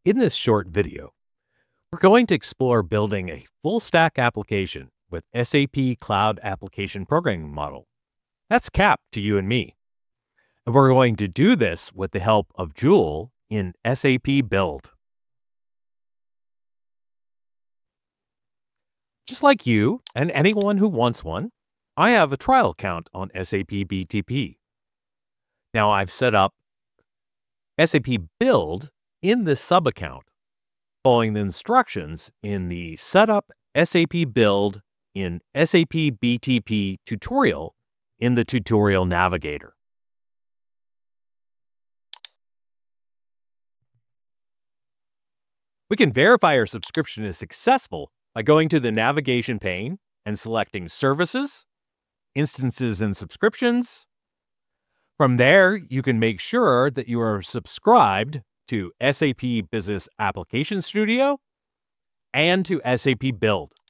In this short video, we're going to explore building a full-stack application with SAP Cloud Application Programming Model. That's CAP to you and me. And we're going to do this with the help of Joule in SAP Build. Just like you and anyone who wants one, I have a trial account on SAP BTP. Now I've set up SAP Build in this sub-account, following the instructions in the Setup SAP Build in SAP BTP tutorial in the Tutorial Navigator. We can verify our subscription is successful by going to the navigation pane and selecting Services, Instances and Subscriptions. From there, you can make sure that you are subscribed to SAP Business Application Studio and to SAP Build.